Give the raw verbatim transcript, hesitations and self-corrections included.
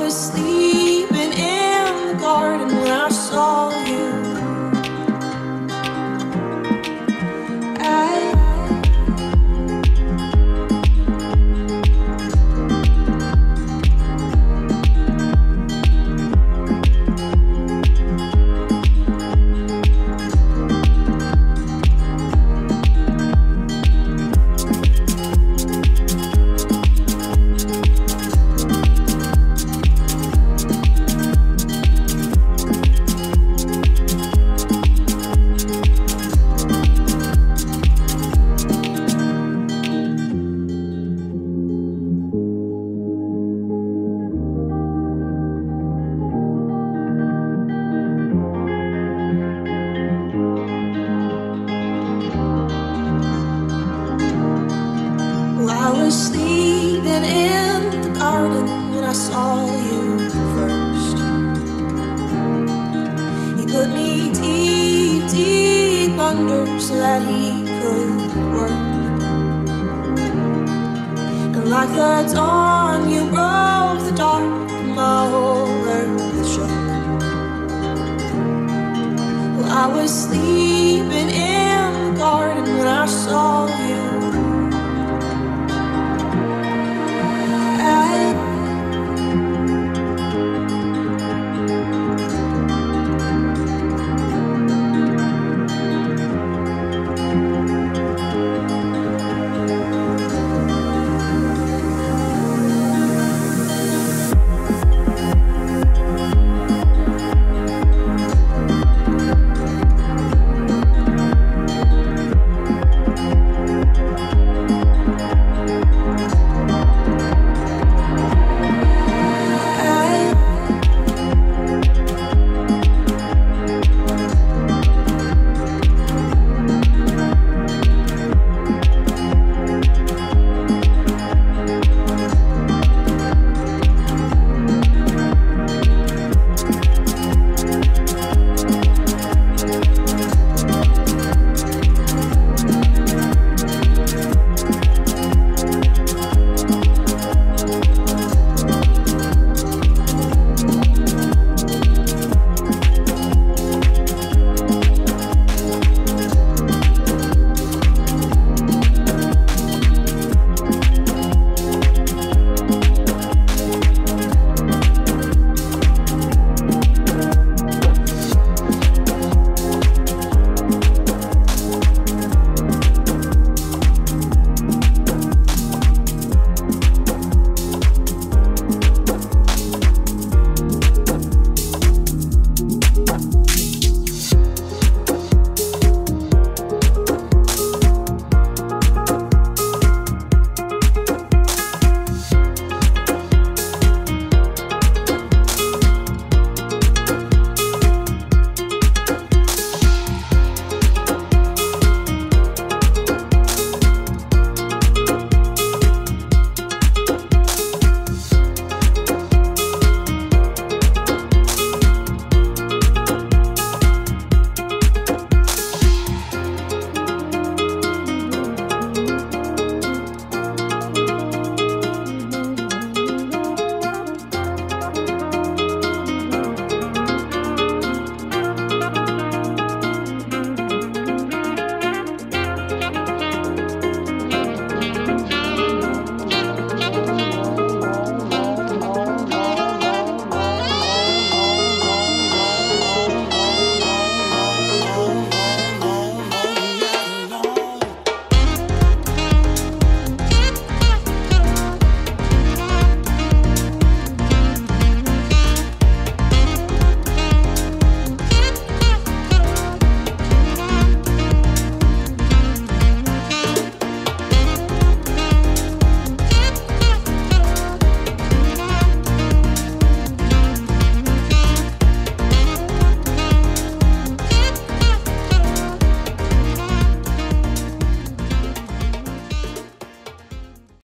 was sleeping in the garden when I saw you. I I was sleeping in the garden when I saw you first. He put me deep, deep under so that he could work. And like the dawn, you broke the dark, my whole earth shook. Well, I was sleeping in the garden when I saw you.